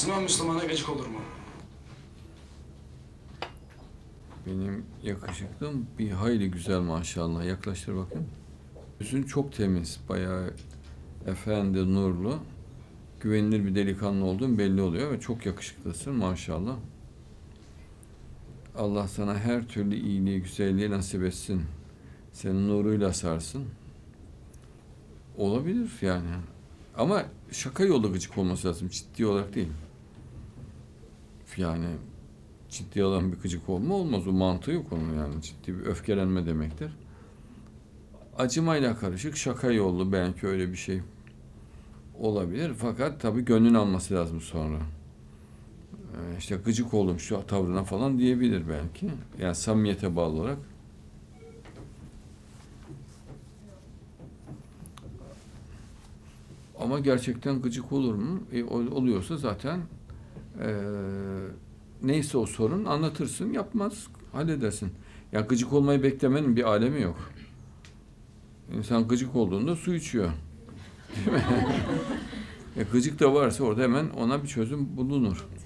Müslüman Müslümana gıcık olur mu? Benim yakışıklım bir hayli güzel maşallah. Yaklaştır bakın. Yüzün çok temiz, bayağı efendi, nurlu, güvenilir bir delikanlı olduğun belli oluyor ve çok yakışıklısın maşallah. Allah sana her türlü iyiliği, güzelliği nasip etsin. Senin nuruyla sarsın. Olabilir yani. Ama şaka yolu gıcık olması lazım, ciddi olarak değil. Yani ciddi olan bir gıcık olma olmaz. O mantığı yok onun yani. Ciddi bir öfkelenme demektir. Acımayla karışık şaka yollu belki öyle bir şey olabilir. Fakat tabii gönlün alması lazım sonra. İşte gıcık oldum şu tavrına falan diyebilir belki. Yani samimiyete bağlı olarak. Ama gerçekten gıcık olur mu? Oluyorsa zaten neyse o sorun anlatırsın, yapmaz, halledersin. Ya gıcık olmayı beklemenin bir alemi yok. İnsan gıcık olduğunda su içiyor. Değil mi? Gıcık da varsa orada hemen ona bir çözüm bulunur.